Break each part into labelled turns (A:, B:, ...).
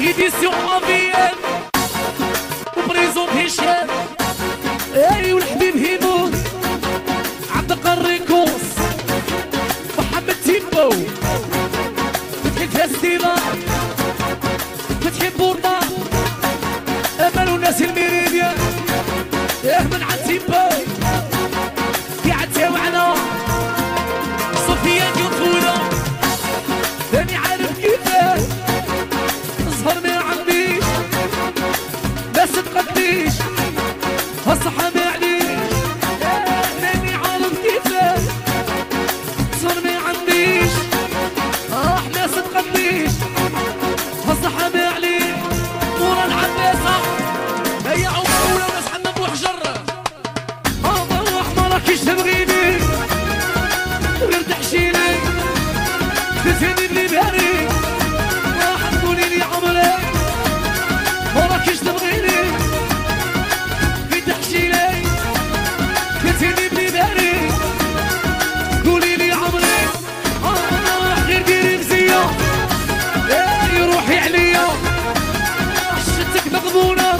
A: إديسيون أفيان وبريزون هشام اي والحبيب هيمون عندك الريكوس محمد تيمبو فتحي فاستيفا فتحي بورطا امل وناس الميريديا من عند تيمبو قاعد تاوعنا صفيان يطولة داني عارف كيفاه نظهر ما عنديش بس تقديش هالصحة ما عليش داني عارف كيفاه نظهر ما عنديش ناس تقديش هالصحة ما عليش نورا العباسة هيا عمر ولا ناس حنا بوحجر ضوح ما راكيش تبغيني غير تحشيني تسيني بلي بهري راح تقولي لي عمري ما راكيش تبغيني غير تحشيني تسيني بلي بهري قولي لي عمري غير ديري مزية روحي عليا شتك مغبونة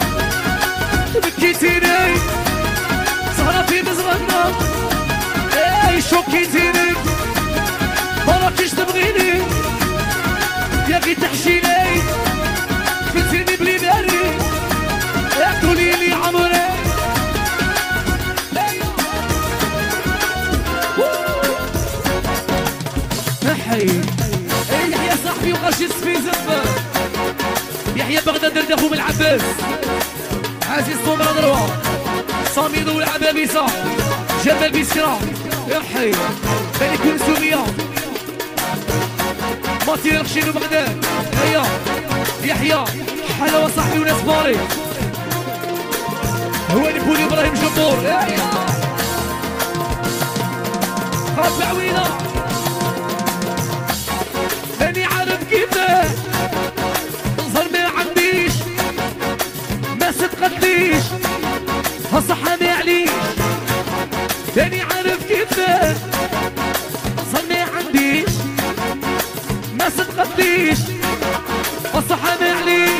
A: بكيتيني سهرة في مزغنة شوكيتيني مراكيش تبغيني يا غي تحشيني قلتيني بلي داري قولي لي عمري نحي يحيى صاحبي وغاشي سفيزف يحيى بغداد دردخو من العباس عزيز صومرا دروا صاميدو والعبابيسة جمال بيسكرا يحيى بني كون سوريا ماتير الخشين وبغداد هيا يحيى حلاوة صاحبي وناس باري هو نبولي ابراهيم جبور هيا خاف عوينة ماني عارف كيفاه نظهر ما عنديش ما صدقتليش هالصحة ما عليش ماني عارف كيفاه نظهر ما عنديش ما صدقتليش هالصحة ما عليش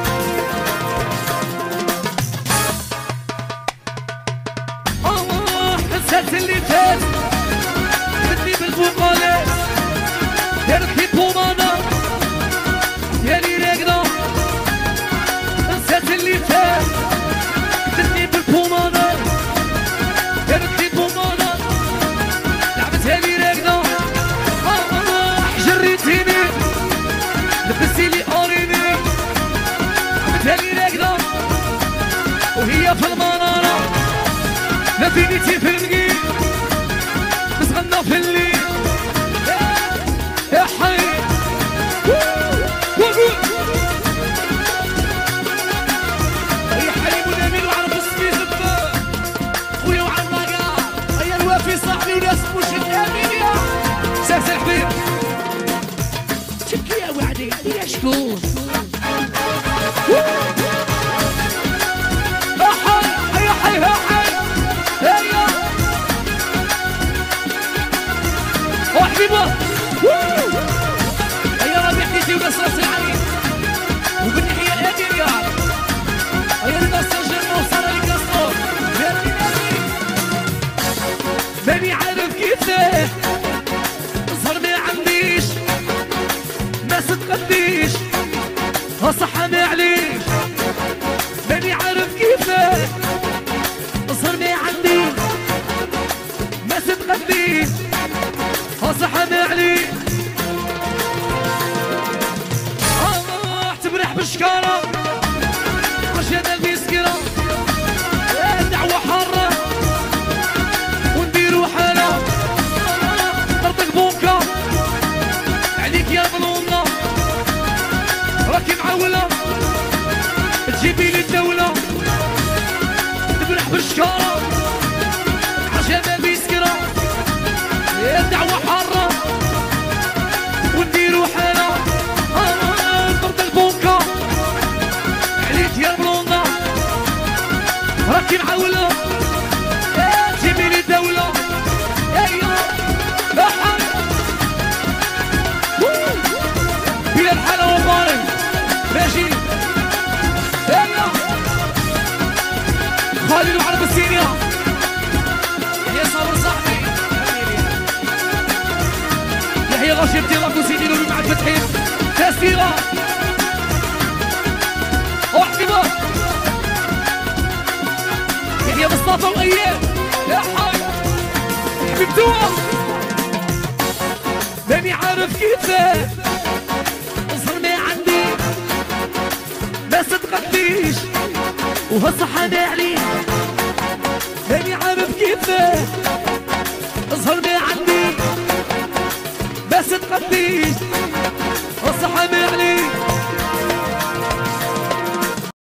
A: نسيت اللي فات بدني بالفوقالات يركي بومانا يالي راقدة نسيت اللي فات بدني بالبومانا يركي بومانا لعبتها لي راقدة جريتيني لبستي لي اوريني لعبتها لي راقدة وهي في المنارة لا فينيتي في المقيم نسغنى في الليل يا حي يا حي منامين وعرف السبيز خويا وعن مقار هيا الوافي صاحبي وناس مش الامين يا ساس الحبيب تبكي يا وعدي يا شكون يا حي يا حي يا حي هيا وحبيبه هيا ربيع تيجي وناس راس العين وبالنحية الهادي رياض هيا الناس سجل وصل الكسور ماني عارف كيفاه نظهر ما عنديش ما صدقتليش هالصحة ما عليش ماني عارف كيفاه نظهر ما عنديش ما صدقتليش هالصحة ما عليش تبرح بالشكارة عشان المسكرة دعوة حارة ونديرو حالة طرطق بوكا عليك يا ظلومة راكي معولة تجيبي لي الدولة تبرح بالشكارة عشان المسكرة دعوة حارة ونديرو حالة طرطق بوكا روجي بتيراك وسيدي لولو مع الفتحين تسيرة واحتمال يحيى مصطفى وأيام يا حاج حبيبتوها ماني عارف كيفاه اصهر ما عندي ما صدقتنيش وهالصحة عليه ماني عارف كيفاه اصهر ما عندي ما صدقتنيش